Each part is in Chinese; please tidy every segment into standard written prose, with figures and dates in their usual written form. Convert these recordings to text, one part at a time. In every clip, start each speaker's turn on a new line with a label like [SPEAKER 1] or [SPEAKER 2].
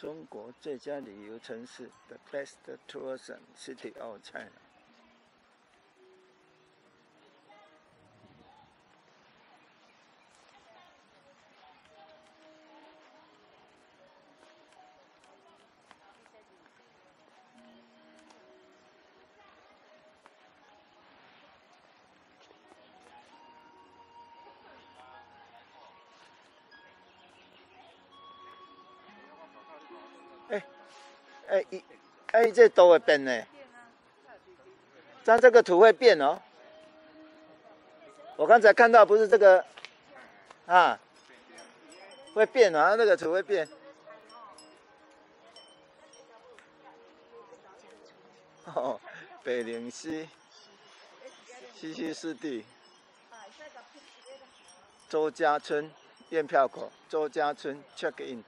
[SPEAKER 1] 中国最佳旅游城市 The Best Tourism City of China。这都会变呢。但这个图会变哦。我刚才看到不是这个啊，会变啊，那个图会变。哦，北灵西，西溪湿地，周家村验票口，周家村 check in。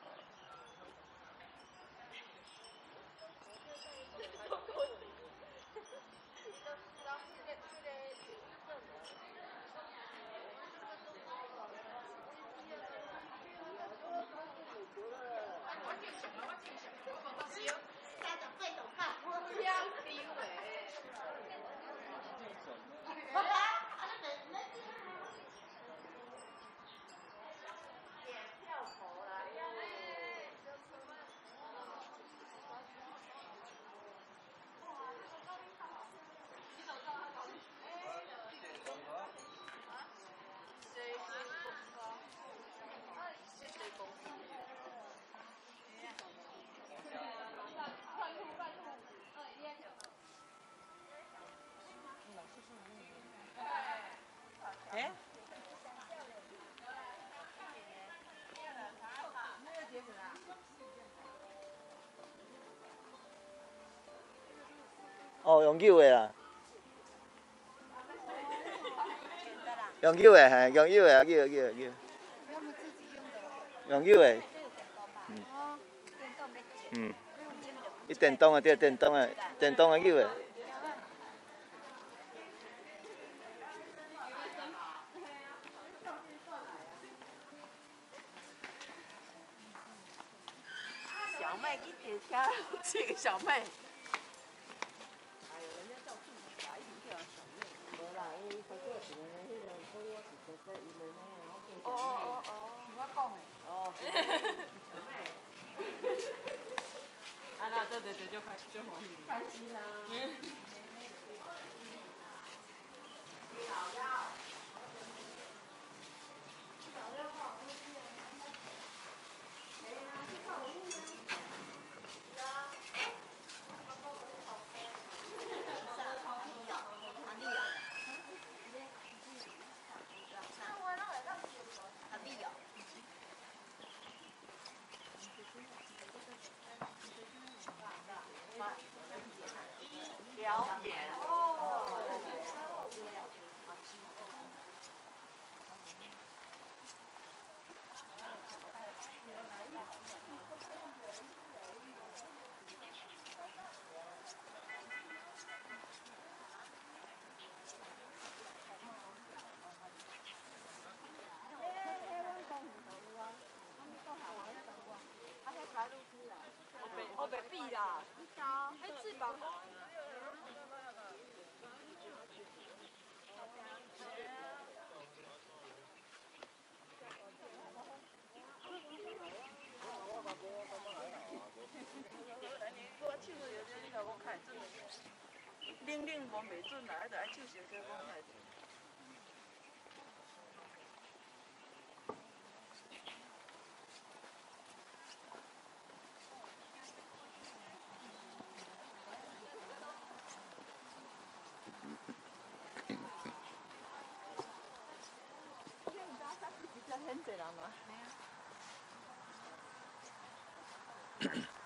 [SPEAKER 1] 哦，用手的啊，用手的，嘿，用手的，用手的，伊电动的对，电动的手的。
[SPEAKER 2] 小麦去地车，这个小麦。哦，我讲的。哦。啊，那对，就开始就欢喜。开心啦。表演哦。我袂比啦，迄翅膀。冷无袂准啦，还着爱手小小讲才。很多人嘛。